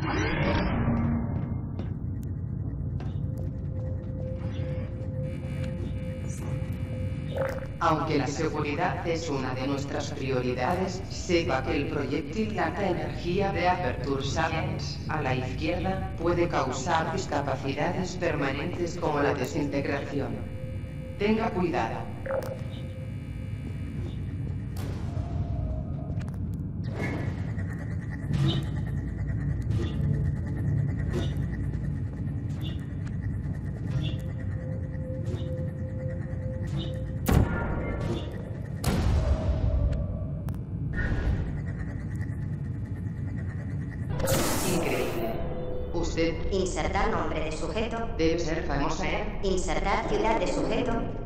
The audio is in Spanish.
Aunque la seguridad es una de nuestras prioridades, sepa que el proyectil lanza energía de Aperture Science a la izquierda puede causar discapacidades permanentes como la desintegración. Tenga cuidado. Increíble. Usted Insertar nombre de sujeto. debe ser famosa, ¿eh? Insertar ciudad de sujeto.